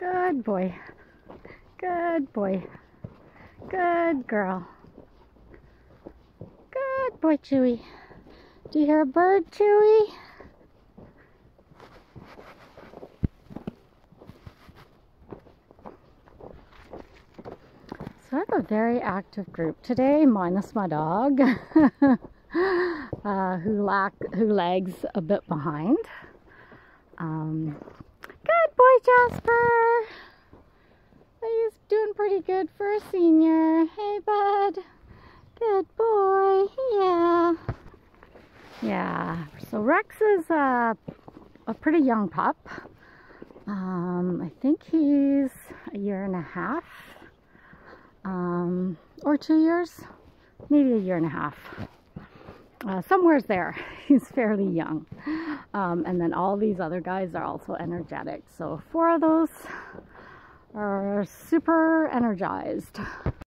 Good boy. Good boy. Good girl. Good boy, Chewy. Do you hear a bird, Chewy? So I have a very active group today, minus my dog, who lags a bit behind. Good boy, Jasper. He's doing pretty good for a senior. Hey, bud. Good boy. Yeah. Yeah. So Rex is a pretty young pup. I think he's a year and a half. Or 2 years, maybe a year and a half. Somewhere's there. He's fairly young. And then all these other guys are also energetic. So 4 of those are super energized.